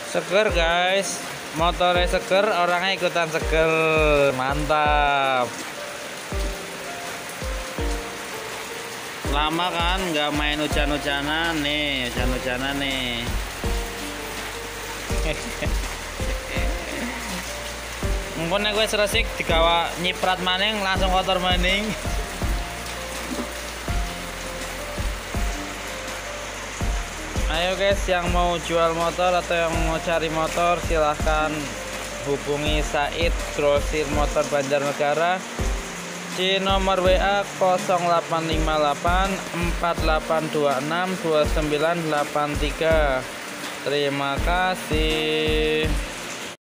Seger guys, motornya seger, orangnya ikutan seger, mantap. Lama kan nggak main hujan-hujanan nih, hujan-hujanan nih. Mungkin gue seresik digawa nyiprat maning langsung kotor maning. Ayo guys, yang mau jual motor atau yang mau cari motor silahkan hubungi Said Grosir Motor Banjarnegara di nomor WA 0858 4826 2983. Terima kasih.